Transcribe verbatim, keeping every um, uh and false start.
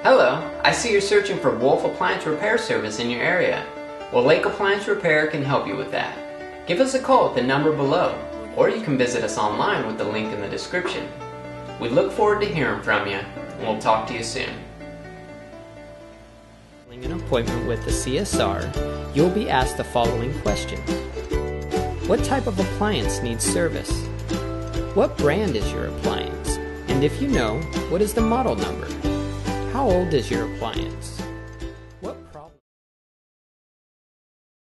Hello, I see you're searching for Wolf Appliance Repair Service in your area. Well, Lake Appliance Repair can help you with that. Give us a call at the number below, or you can visit us online with the link in the description. We look forward to hearing from you, and we'll talk to you soon. Following an appointment with the C S R, you'll be asked the following questions. What type of appliance needs service? What brand is your appliance? And if you know, what is the model number? How old is your appliance?